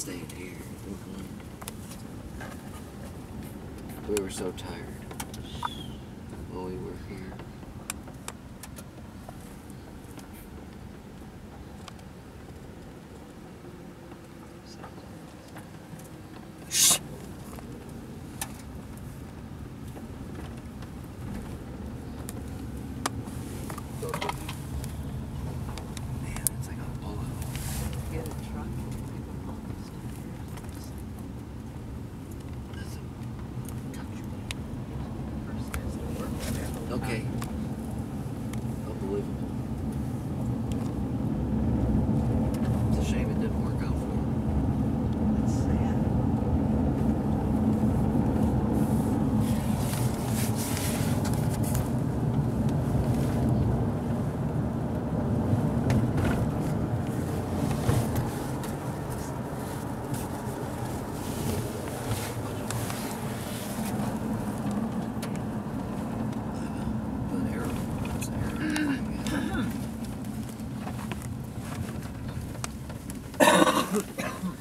staying here. We were so tired when we were here. Man, it's like a bullet. Get a truck. Okay. Unbelievable. It's a shame it didn't work out for him. That's sad. But arrow.